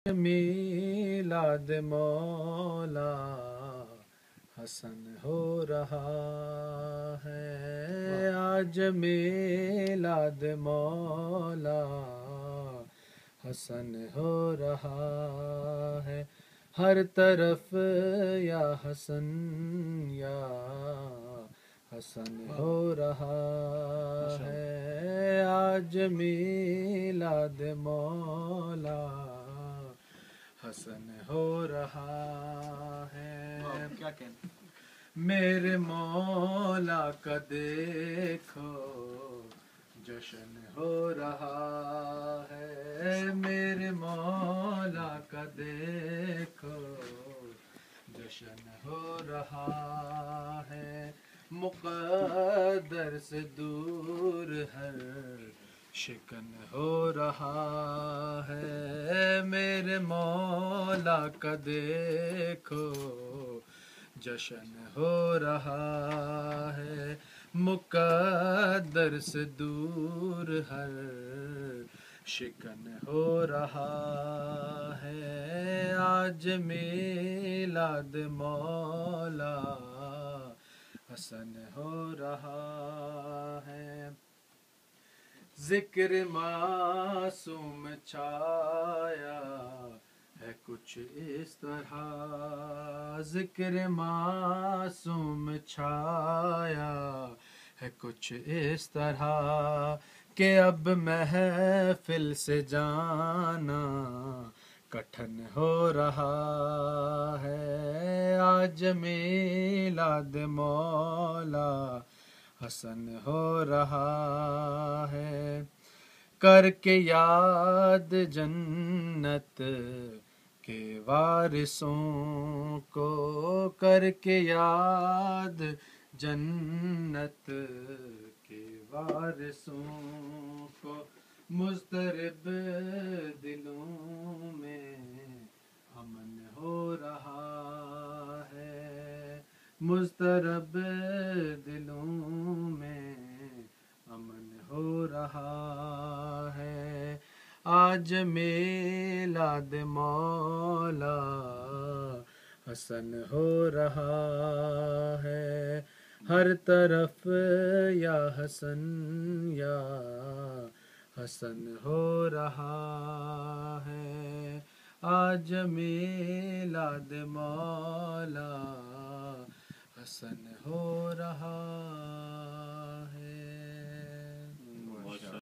میلاد مولا حسن ہو رہا ہے، آج میلاد مولا حسن ہو رہا ہے، ہر طرف یا حسن یا حسن ہو رہا ہے، آج میلاد مولا حسن ہو رہا ہے۔ کیا کہنا میرے مولا کا دیکھو جشن ہو رہا ہے، میرے مولا کا دیکھو جشن ہو رہا ہے، مقدر سے دور ہر شکن ہو رہا ہے، میرے مولا کا دیکھو جشن ہو رہا ہے، مقدر سے دور ہر شکن ہو رہا ہے، آج میلاد مولا حسن ہو رہا ہے، ذکر معصوم چھایا ہے کچھ اس طرح، ذکر معصوم چھایا ہے کچھ اس طرح کہ اب محفل سے جانا کٹھن ہو رہا ہے، آج میلاد مولا حسن ہو رہا ہے، کر کے یاد جنت کے وارثوں کو، کر کے یاد جنت کے وارثوں کو، مضطرب دلوں میں امن ہو رہا ہے، مضطرب دلوں میں امن ہو رہا ہے، آج میلاد مولا حسن ہو رہا ہے، ہر طرف یا حسن یا حسن ہو رہا ہے، آج میلاد مولا حسن ہو رہا